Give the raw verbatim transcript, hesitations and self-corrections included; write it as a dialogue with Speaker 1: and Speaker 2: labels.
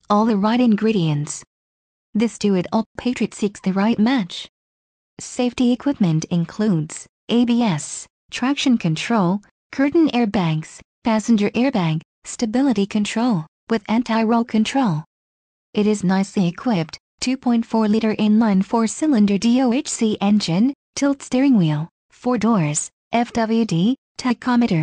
Speaker 1: all the right ingredients. This do-it-all Patriot seeks the right match. Safety equipment includes A B S, traction control, curtain airbags, passenger airbag, stability control, with anti-roll control. It is nicely equipped, two point four liter inline four-cylinder D O H C engine, tilt steering wheel, four doors, F W D, tachometer.